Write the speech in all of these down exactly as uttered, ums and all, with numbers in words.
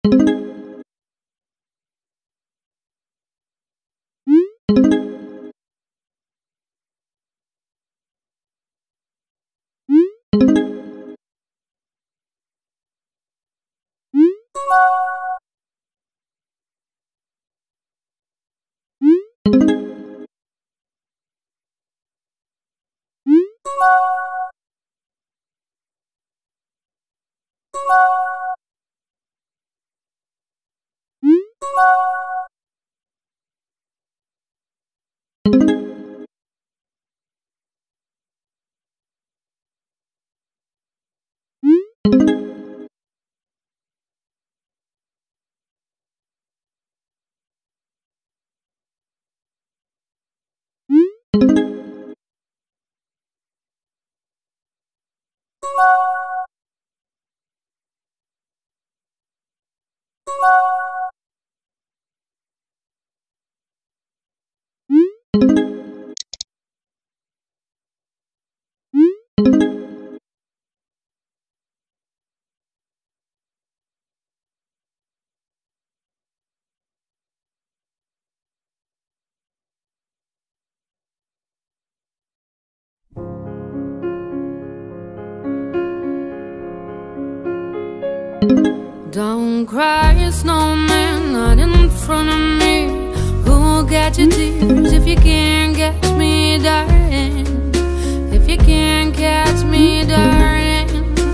Don't cry, snowman, not in front of me. Who'll get your tears if you can't catch me, darling? If you can't catch me, darling.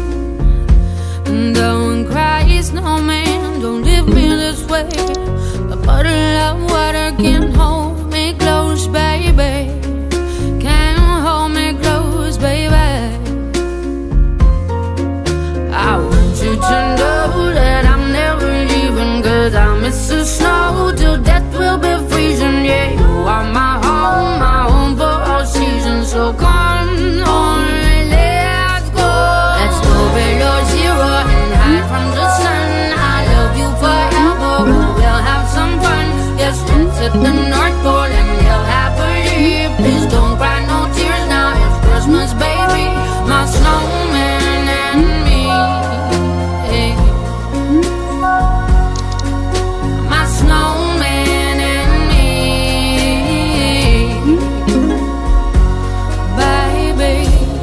Don't cry, snowman, don't leave me this way. A bottle of water can't hold me close, baby. Can't hold me close, baby. I want you to know that I'm never leaving, 'cause I miss the snow till death will be freezing. Yeah, you are my home, my home for all seasons. So come on, let's go. Let's go below zero and hide from the sun. I love you forever, we'll have some fun. Yes, let's hit the North Pole and live happily. Please don't cry no tears now, it's Christmas, baby. My snowman and me. My snowman and me, baby.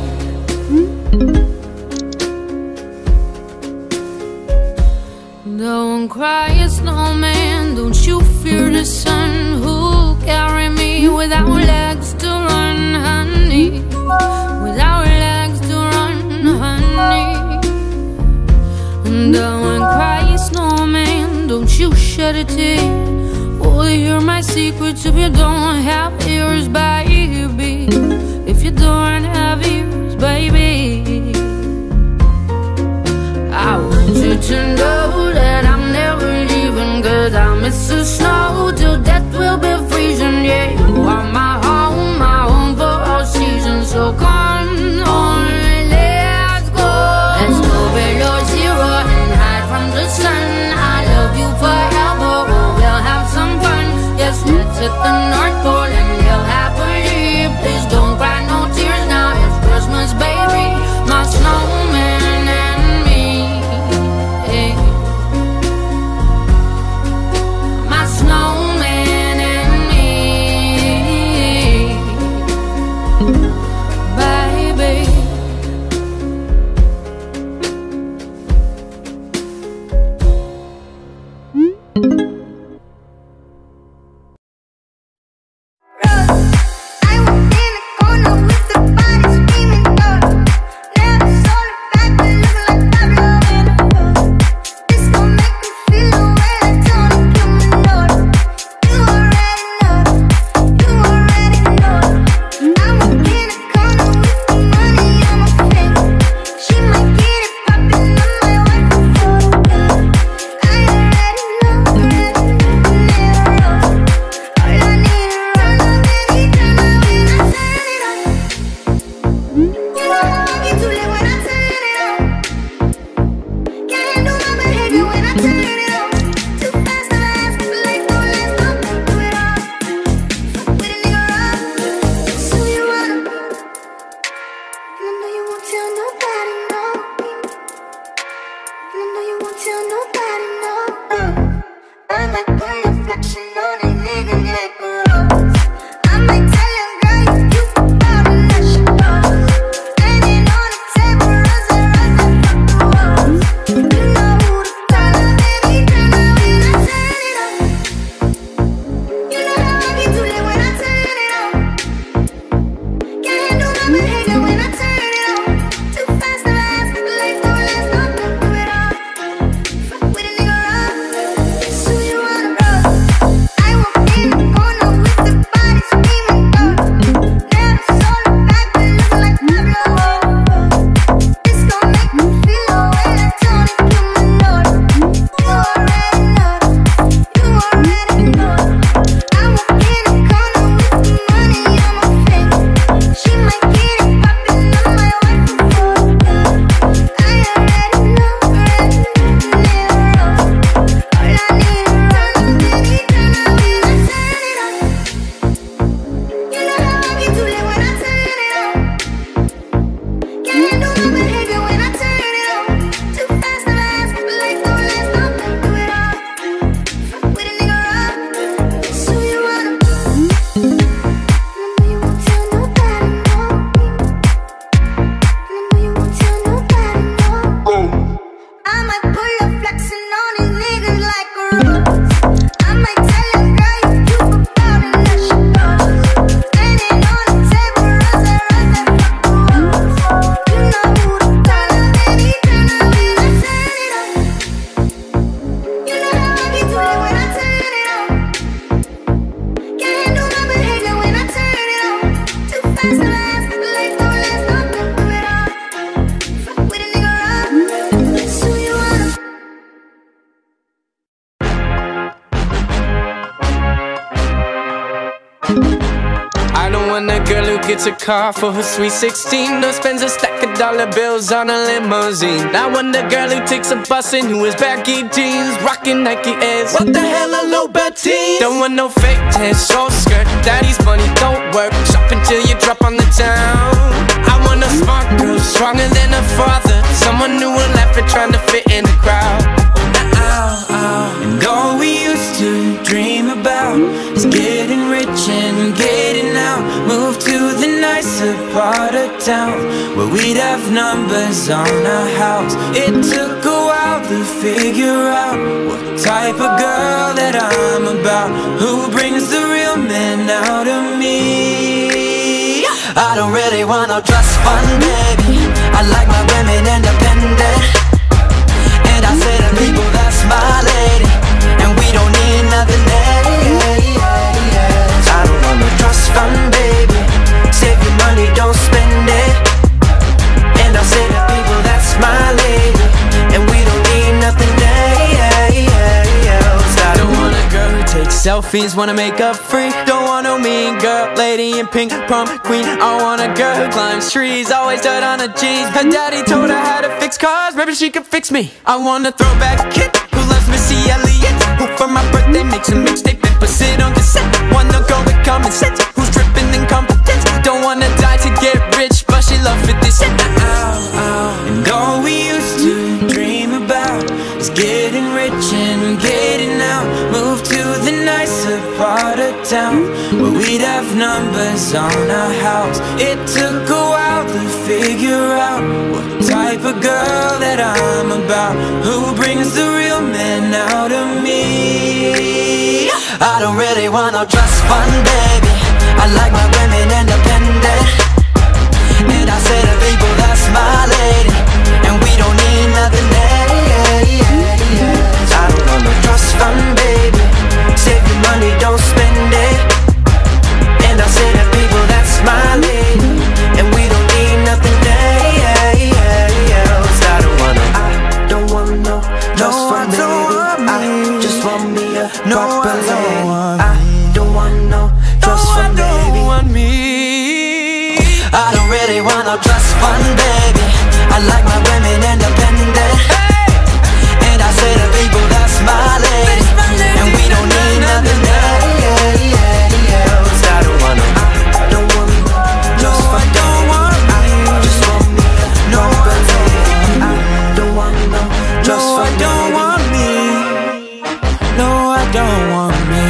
Don't cry, snowman, don't you fear the sun. Who'll carry me without legs to run, honey? Without legs to run, honey. Don't cry, snowman, don't you shed a tear. Oh, hear my secrets if you don't have ears, baby. If you don't have ears, baby. I want you to know that I'm never leaving, 'cause I miss the snow till death will be freezing. Yeah, you are my home, my home for all seasons. So come on, let's go. Let's go below zero and hide from the sun. I love you forever, we'll have some fun. Yes, let's hit the North Pole and live happily. Please don't cry no tears now, it's Christmas. gets a car for her sweet sixteen, or spends a stack of dollar bills on a limousine. I want the girl who takes a bus and who wears baggy jeans, rocking Nike Airs. What the hell are low Bettines? Don't want no fake tan, short skirt. Daddy's money don't work. Shop until you drop on the town. I want a smart girl, stronger than her father, someone who will laugh at trying to fit in the crowd. Ow, ow. And all we used to dream about is getting rich and getting out. Move to the nicer part of town where we'd have numbers on our house. It took a while to figure out what type of girl that I'm about, who brings the real man out of me. I don't really want no trust fund, baby. I like my women independent, and I say to people, that's my lady, and we don't need nothing else. I don't want no trust fund, baby. Save your money, don't spend it. And I say to people, that's my lady, and we don't need nothing else. I don't want a girl who takes selfies, wanna make up free. Don't want no mean girl, lady in pink, prom queen. I want a girl who climbs trees, always dirt on her jeans. Her daddy told her how to fix cars, maybe she could fix me. I want a throwback kid who loves Missy Elliott, who for my birthday makes a mixtape and puts it on cassette. Wanna go with common sense, who's dripping in competence. Don't wanna die to get rich, but she love fifty cent. Ow, ow. And all we used to dream about is getting rich and getting out. Move to the nicer part of town where we'd have numbers on our house. It took a while to figure out what type of girl that I'm about, who brings the real man out of me. I don't really want no trust fund, baby. I like my women independent, and I say to people, that's my lady, and we don't need nothing else. I don't want no trust fund, baby. Save your money, don't spend it. And I say to people, that's my lady, and we don't need nothing else. I don't wanna, I don't want no trust fund, baby. I just want me a proper lady. I don't want no trust fund, baby. I don't really want no trust fund, baby. I like my women independent, and I say to people, that's my lady, and we don't need nothing else. I don't wanna, I don't want trust fund, don't want, I just want me no lady. I don't want no trust fund, don't want me. No, I don't want me.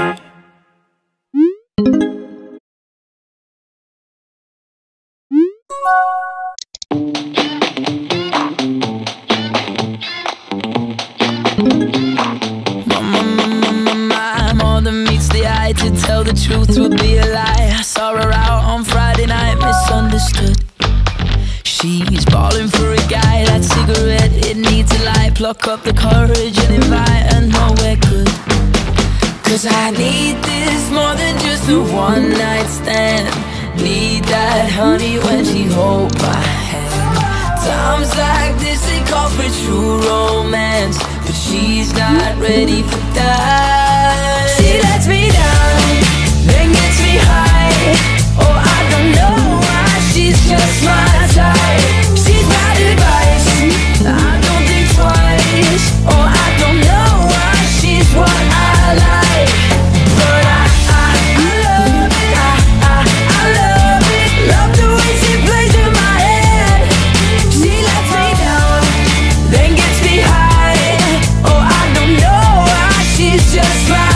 To tell the truth would be a lie. I saw her out on Friday night, misunderstood. She's balling for a guy, that cigarette, it needs a light. Pluck up the courage and invite her nowhere good. Cause I need this more than just a one night stand. Need that honey when she hold my hand. Times like this they call for true romance, but she's not ready for that. She lets me down, then gets me high. Oh, I don't know why, she's just my type. She's bad advice, I don't think twice. Oh, I don't know why, she's what I like. But I, I, I love it, I, I, I love it. Love the way she plays in my head. She lets me down, then gets me high. Oh, I don't know why, she's just my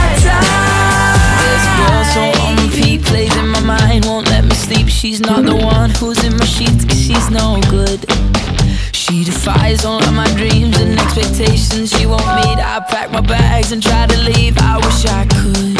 plays in my mind, won't let me sleep. She's not the one who's in my sheets, cause she's no good. She defies all of my dreams and expectations she won't meet. I pack my bags and try to leave, I wish I could.